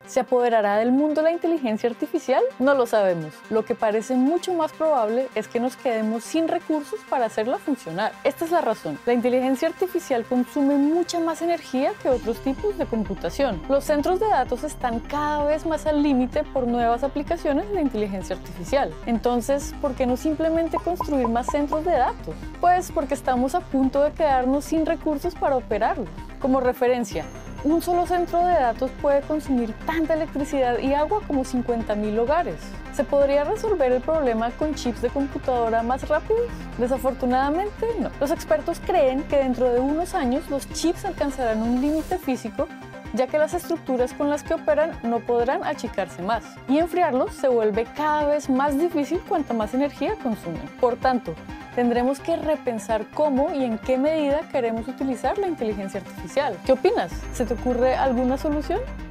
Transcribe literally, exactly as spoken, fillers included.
¿Se apoderará del mundo la inteligencia artificial? No lo sabemos. Lo que parece mucho más probable es que nos quedemos sin recursos para hacerla funcionar. Esta es la razón. La inteligencia artificial consume mucha más energía que otros tipos de computación. Los centros de datos están cada vez más al límite por nuevas aplicaciones de inteligencia artificial. Entonces, ¿por qué no simplemente construir más centros de datos? Pues porque estamos a punto de quedarnos sin recursos para operarlos. Como referencia, un solo centro de datos puede consumir tanta electricidad y agua como cincuenta mil hogares. ¿Se podría resolver el problema con chips de computadora más rápidos? Desafortunadamente, no. Los expertos creen que dentro de unos años los chips alcanzarán un límite físico, ya que las estructuras con las que operan no podrán achicarse más. Y enfriarlos se vuelve cada vez más difícil cuanta más energía consumen. Por tanto, tendremos que repensar cómo y en qué medida queremos utilizar la inteligencia artificial. ¿Qué opinas? ¿Se te ocurre alguna solución?